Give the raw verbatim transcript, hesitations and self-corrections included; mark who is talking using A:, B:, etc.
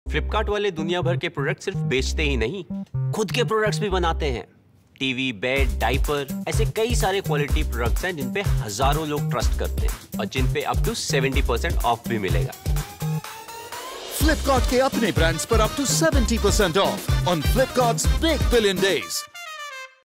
A: फ्लिपकार्ट वाले दुनिया भर के प्रोडक्ट सिर्फ बेचते ही नहीं, खुद के प्रोडक्ट्स भी बनाते हैं। टीवी, बेड, डाइपर, ऐसे कई सारे क्वालिटी प्रोडक्ट्स हैं जिन पे हजारों लोग ट्रस्ट करते हैं और जिन पे up to seventy percent off भी मिलेगा।
B: फ्लिपकार्ट के अपने ब्रांड्स पर up to seventy percent off on Flipkart's big billion days.